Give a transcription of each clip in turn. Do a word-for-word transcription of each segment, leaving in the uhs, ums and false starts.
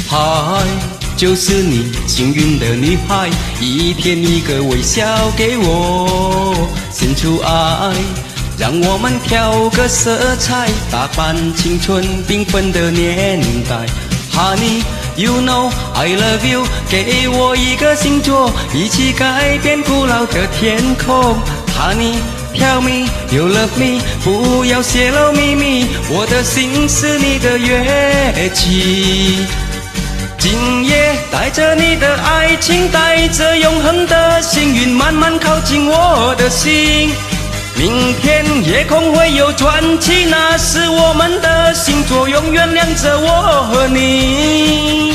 爱就是你，幸运的女孩，一天一个微笑给我，献出爱，让我们调个色彩，打扮青春缤纷的年代。Honey, you know I love you， 给我一个星座，一起改变古老的天空。Honey。Tell me you love me， 不要泄露秘密，我的心是你的乐器。今夜带着你的爱情，带着永恒的幸运，慢慢靠近我的心。明天夜空会有传奇，那是我们的星座，永远亮着我和你。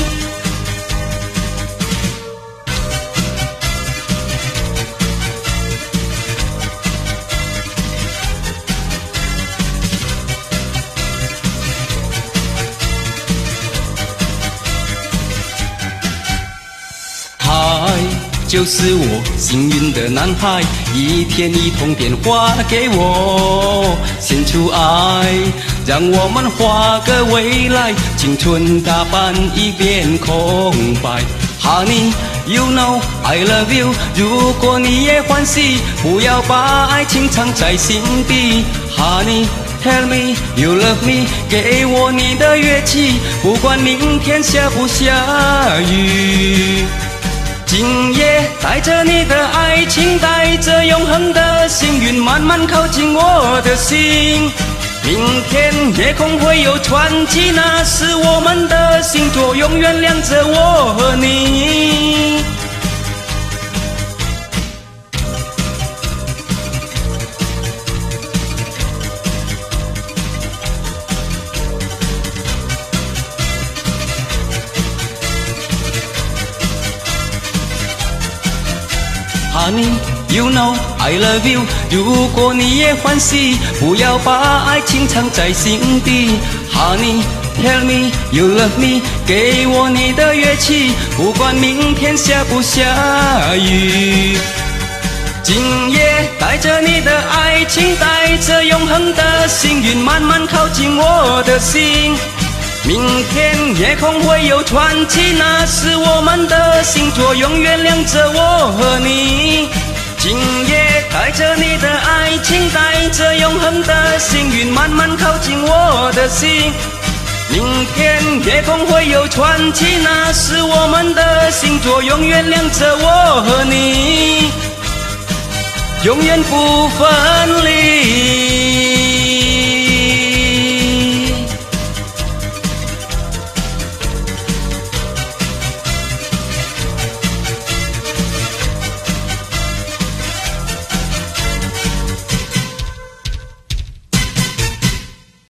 爱就是我，幸运的男孩，一天一通电话给我，献出爱，让我们画个未来，青春打扮一变空白。Honey, you know I love you， 如果你也欢喜，不要把爱情藏在心底。Honey。Tell me you love me， 给我你的乐器，不管明天下不下雨。今夜带着你的爱情，带着永恒的幸运，慢慢靠近我的心。明天夜空会有传奇，那是我们的星座，永远亮着我和你。Honey, you know I love you， 如果你也欢喜，不要把爱情藏在心底。Honey, tell me you love me， 给我你的乐器，不管明天下不下雨。今夜带着你的爱情，带着永恒的幸运，慢慢靠近我的心。明天夜空会有传奇，那是我们的星座，永远亮着我和你。今夜带着你的爱情，带着永恒的幸运，慢慢靠近我的心。明天夜空会有传奇，那是我们的星座，永远亮着我和你，永远不分离。